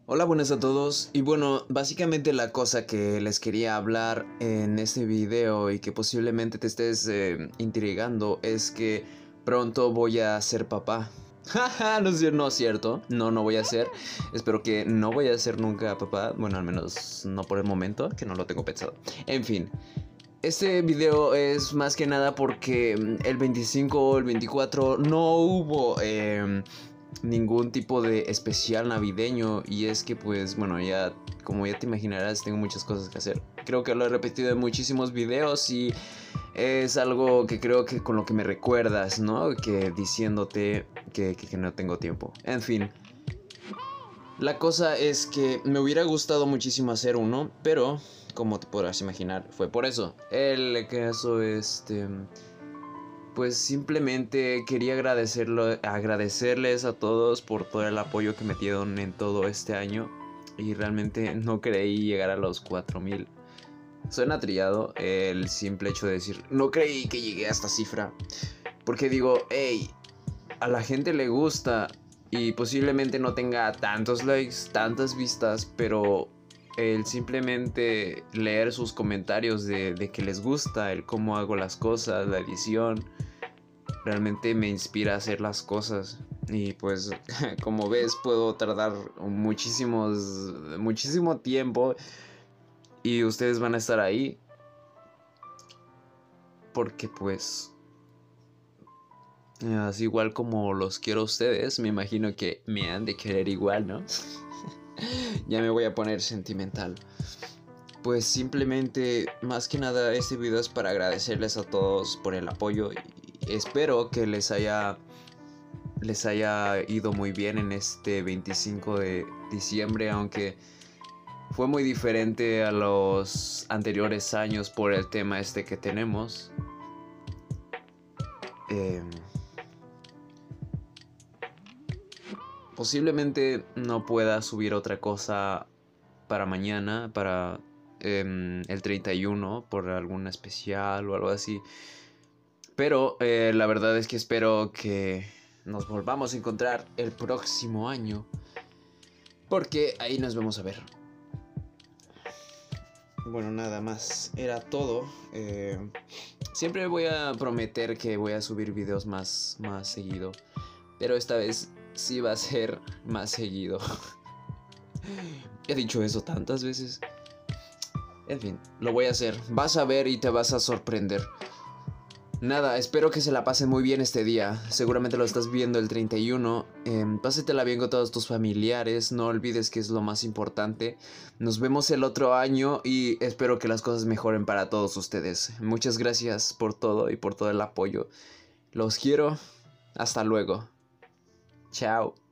Hola, buenas a todos. Y bueno, básicamente la cosa que les quería hablar en este video y que posiblemente te estés intrigando es que pronto voy a ser papá. Jaja, no no es cierto. No voy a ser. Espero que no voy a ser nunca papá. Bueno, al menos no por el momento, que no lo tengo pensado. En fin. Este video es más que nada porque el 25 o el 24 no hubo ningún tipo de especial navideño. Y es que pues bueno, ya como ya te imaginarás, tengo muchas cosas que hacer. Creo que lo he repetido en muchísimos videos y es algo que creo que con lo que me recuerdas, ¿no? Que diciéndote que no tengo tiempo. En fin. La cosa es que me hubiera gustado muchísimo hacer uno, pero como te podrás imaginar, fue por eso. El caso, pues simplemente quería agradecerles a todos por todo el apoyo que me dieron en todo este año. Y realmente no creí llegar a los 4000. Suena trillado el simple hecho de decir, no creí que llegué a esta cifra. Porque digo, hey, a la gente le gusta y posiblemente no tenga tantos likes, tantas vistas, pero el simplemente leer sus comentarios de que les gusta, el cómo hago las cosas, la edición, realmente me inspira a hacer las cosas. Y pues como ves puedo tardar muchísimo tiempo y ustedes van a estar ahí porque pues así igual como los quiero a ustedes, me imagino que me han de querer igual, ¿no? Ya me voy a poner sentimental. Pues simplemente, más que nada, este video es para agradecerles a todos por el apoyo y espero que les haya ido muy bien en este 25 de diciembre, aunque fue muy diferente a los anteriores años por el tema que tenemos. Posiblemente no pueda subir otra cosa para mañana, para el 31, por alguna especial o algo así. Pero la verdad es que espero que nos volvamos a encontrar el próximo año, porque ahí nos vamos a ver. Bueno, nada más, era todo. Siempre voy a prometer que voy a subir videos más seguido, pero esta vez sí va a ser más seguido. He dicho eso tantas veces. En fin, lo voy a hacer. Vas a ver y te vas a sorprender. Nada, espero que se la pasen muy bien este día. Seguramente lo estás viendo el 31. Pásatela bien con todos tus familiares. No olvides que es lo más importante. Nos vemos el otro año y espero que las cosas mejoren para todos ustedes. Muchas gracias por todo y por todo el apoyo. Los quiero. Hasta luego. Chao.